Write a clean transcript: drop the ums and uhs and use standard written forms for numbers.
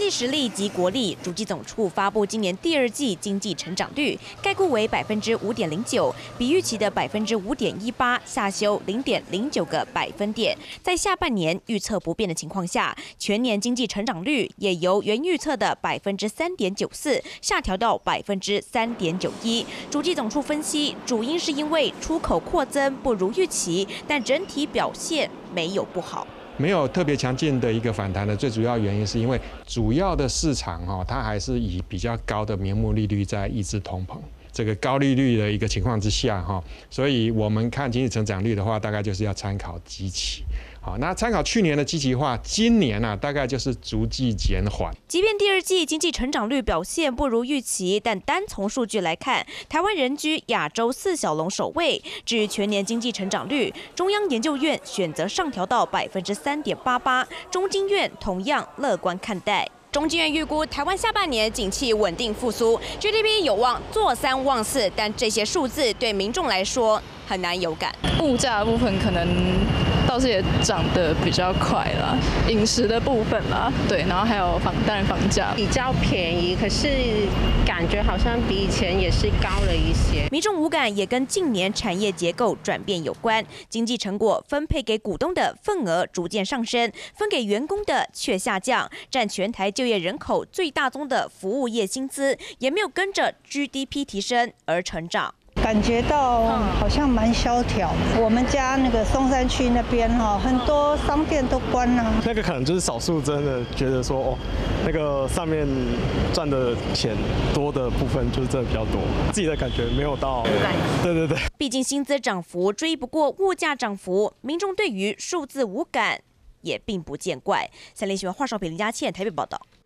济实力及国力，主计总处发布今年第二季经济成长率，概估为5.09%，比预期的5.18%下修0.09个百分点。在下半年预测不变的情况下，全年经济成长率也由原预测的3.94%下调到3.91%。主计总处分析，主因是因为出口扩增不如预期，但整体表现没有不好。 没有特别强劲的一个反弹的最主要原因，是因为主要的市场它还是以比较高的名目利率在抑制通膨。这个高利率的一个情况之下，所以我们看经济成长率的话，大概就是要参考基期。好，那参考去年的基期化，今年大概就是逐季减缓。 即便第二季经济成长率表现不如预期，但单从数据来看，台湾仍居亚洲4小龙首位。至于全年经济成长率，中央研究院选择上调到3.88%，中经院同样乐观看待。中经院预估，台湾下半年景气稳定复苏 ，GDP 有望坐3望4，但这些数字对民众来说很难有感。 物价的部分可能倒是也涨得比较快啦，饮食的部分啦，对，然后还有当然房价比较便宜，可是感觉好像比以前也是高了一些。 民众无感也跟近年产业结构转变有关，经济成果分配给股东的份额逐渐上升，分给员工的却下降，占全台就业人口最大宗的服务业薪资也没有跟着 GDP 提升而成长。 感觉到好像蛮萧条。我们家那个松山区那边很多商店都关了。 那个可能就是少数真的觉得说那个上面赚的钱多的部分就是真的比较多，自己的感觉没有到。对。 毕竟薪资涨幅追不过物价涨幅，民众对于数字无感也并不见怪。三立新闻华少平林佳倩台北报道。